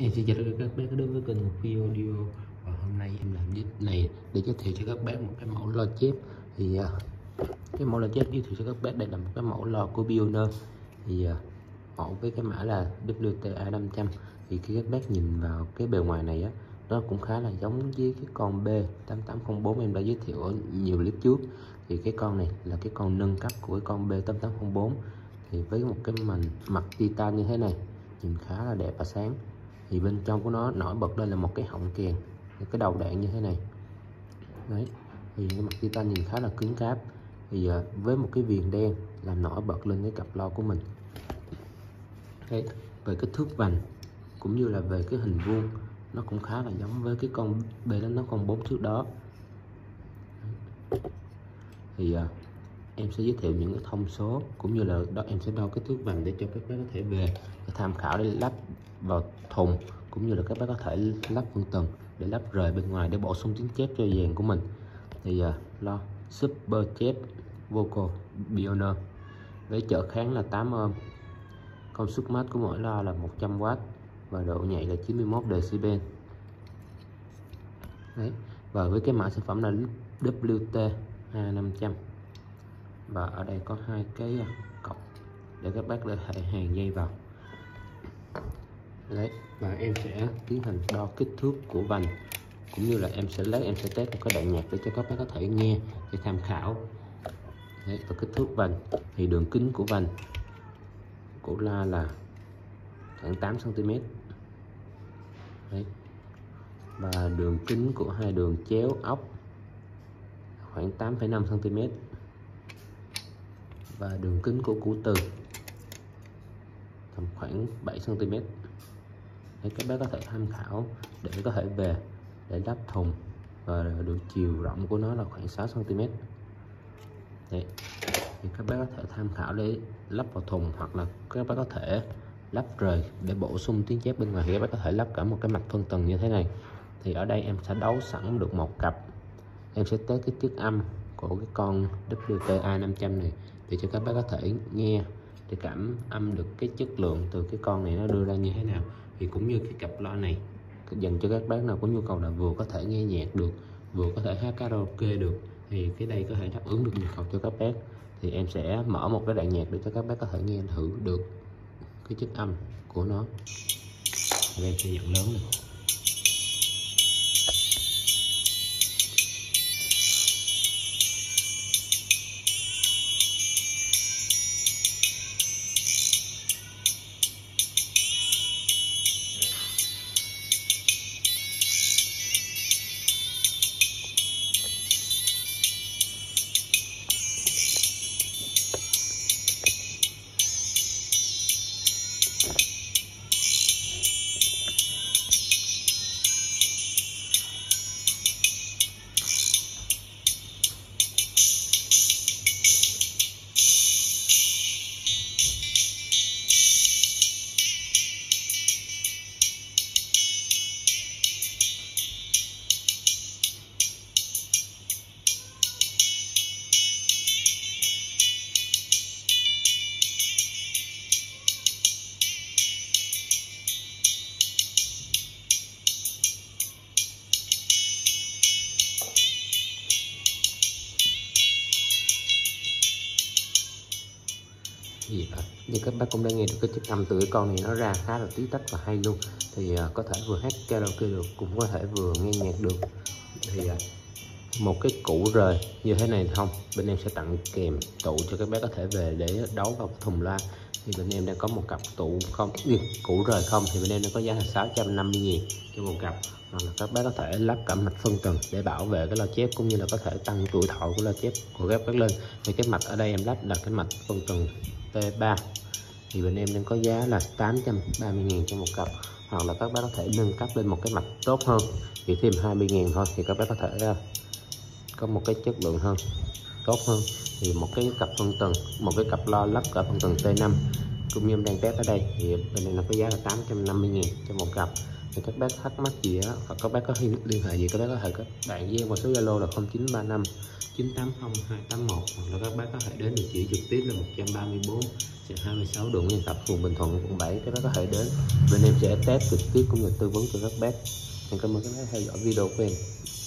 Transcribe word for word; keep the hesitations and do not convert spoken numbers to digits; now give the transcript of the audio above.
Em xin chào tất cả các bác đến với kênh Phi Audio. Và hôm nay em làm clip này để giới thiệu cho các bác một cái mẫu loa chép. Thì uh, cái mẫu loa chép giới thiệu cho các bác đây là một cái mẫu loa của Pioneer. Thì uh, mẫu với cái mã là W T A năm trăm. Thì khi các bác nhìn vào cái bề ngoài này á, nó cũng khá là giống với cái con B tám tám không bốn em đã giới thiệu ở nhiều clip trước. Thì cái con này là cái con nâng cấp của cái con B tám tám không bốn. Thì với một cái màn mặt titan như thế này, nhìn khá là đẹp và sáng. Thì bên trong của nó nổi bật lên là một cái họng kèn, cái đầu đạn như thế này đấy. Thì cái mặt titan nhìn khá là cứng cáp. Thì uh, với một cái viền đen làm nổi bật lên cái cặp loa của mình đấy. Về kích thước vành cũng như là về cái hình vuông, nó cũng khá là giống với cái con B tám tám không bốn trước đó. Thì uh, em sẽ giới thiệu những cái thông số cũng như là đó, em sẽ đo kích thước vành để cho các bác có thể về tham khảo để lắp vào thùng, cũng như là các bác có thể lắp phân tầng để lắp rời bên ngoài để bổ sung tiếng chép cho dàn của mình. Thì uh, loa Super chép Vocal Pioneer với trở kháng là tám ohm, công suất max của mỗi loa là một trăm oát và độ nhạy là chín mươi mốt decibel đấy. Và với cái mã sản phẩm là W T A năm trăm. Và ở đây có hai cái cọc để các bác có thể hàn dây vào đấy. Và em sẽ tiến hành đo kích thước của vành, cũng như là em sẽ lấy em sẽ test một cái đoạn nhạc để cho các bác có thể nghe để tham khảo đấy. Và kích thước vành thì đường kính của vành của loa là khoảng tám xăng ti mét đấy. Và đường kính của hai đường chéo ốc khoảng tám phẩy năm xăng ti mét. Và đường kính của củ từ tầm khoảng bảy xăng ti mét. Để các bác có thể tham khảo để có thể về để lắp thùng. Và độ chiều rộng của nó là khoảng sáu xăng ti mét đấy. Thì các bác có thể tham khảo để lắp vào thùng, hoặc là các bác có thể lắp rời để bổ sung tiếng chép bên ngoài. Thì các bác có thể lắp cả một cái mạch phân tầng như thế này. Thì ở đây em sẽ đấu sẵn được một cặp. Em sẽ test cái chiếc âm của cái con W T A năm trăm này để cho các bác có thể nghe, để cảm âm được cái chất lượng từ cái con này nó đưa ra như thế nào. Thì cũng như cái cặp loa này dành cho các bác nào có nhu cầu là vừa có thể nghe nhạc được, vừa có thể hát karaoke được, thì cái đây có thể đáp ứng được nhu cầu cho các bác. Thì em sẽ mở một cái đoạn nhạc để cho các bác có thể nghe thử được cái chất âm của nó. Thì em sẽ dặn lớn này. Gì đó. Như các bác cũng đã nghe được cái chất âm từ cái con này nó ra khá là tí tách và hay luôn. Thì uh, có thể vừa hát karaoke được, cũng có thể vừa nghe nhạc được. Thì uh, một cái củ rời như thế này không, bên em sẽ tặng kèm tụ cho các bác có thể về để đấu vào thùng loa. Thì bên em đang có một cặp tụ không, củ rời không, thì bên em đang có giá là sáu trăm năm mươi nghìn cho một cặp. Hoặc là các bác có thể lắp cả mạch phân tầng để bảo vệ cái loa chép, cũng như là có thể tăng tuổi thọ của loa chép của các bác lên. Thì cái mạch ở đây em lắp là cái mạch phân tầng T ba. Thì bên em đang có giá là tám trăm ba mươi nghìn cho một cặp. Hoặc là các bác có thể nâng cấp lên một cái mạch tốt hơn thì thêm hai mươi nghìn thôi, thì các bác có thể có một cái chất lượng hơn, tốt hơn. Thì một cái cặp phân tầng, một cái cặp loa lắp cả phân tầng T năm cũng như em đang test ở đây, thì bên này nó có giá là tám trăm năm mươi nghìn cho một cặp. Thì các bác thắc mắc gì á, hoặc các bác có liên hệ gì, các bác có thể các bạn với em qua số Zalo là không chín ba năm chín tám không hai tám một, hoặc là các bác có thể đến địa chỉ trực tiếp là một trăm ba mươi bốn hai mươi sáu đường Nguyên Tập, phường Bình Thuận, quận bảy. Các bác có thể đến bên em sẽ test trực tiếp cũng như tư vấn cho các bác. Em cảm ơn các bác theo dõi video của em.